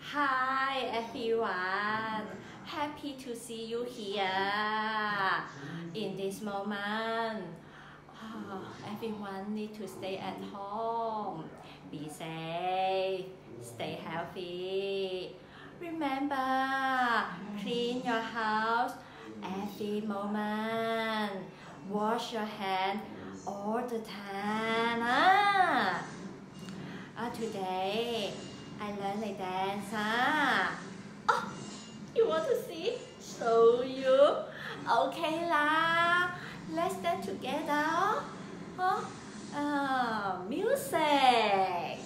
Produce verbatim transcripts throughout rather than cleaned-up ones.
Hi everyone, happy to see you here. In this moment, oh, everyone need to stay at home. Be safe, stay healthy. Remember, clean your house every moment. Wash your hands all the time. Ah. Uh, today, I learned a dance. Ah. Oh, you want to see? Show you. Okay lah. Let's dance together. Huh? Uh, music.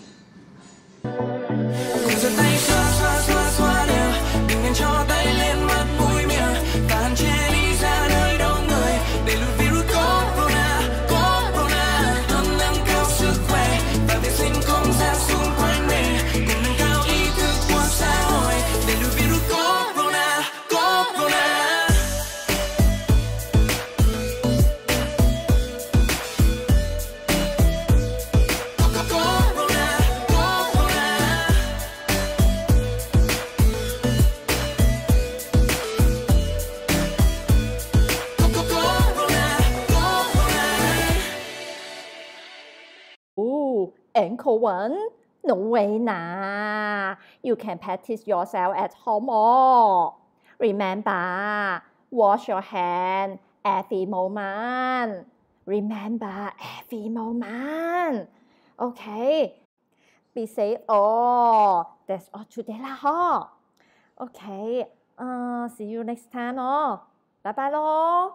Giơ tay xoa xoa xoa xoa đều, đừng nên cho tay lên mặt mũi miệng, và hạn chế đi ra nơi đông người để lùi virus corona. Corona luôn nâng cao sức khỏe và vệ sinh không gian xung quanh mình, cùng nâng cao ý thức của xã hội để lùi virus corona. Corona. Ooh, ankle one? No way nah. You can practice yourself at home all. Remember, wash your hand every moment. Remember every moment. Okay. Be safe all. That's all today lah ho. Okay. Uh, see you next time 哦。拜拜咯。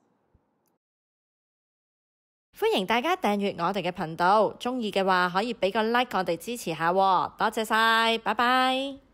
歡迎大家訂閱我哋嘅頻道，鍾意嘅話可以俾個 like 我哋支持下喎，多謝晒，拜拜。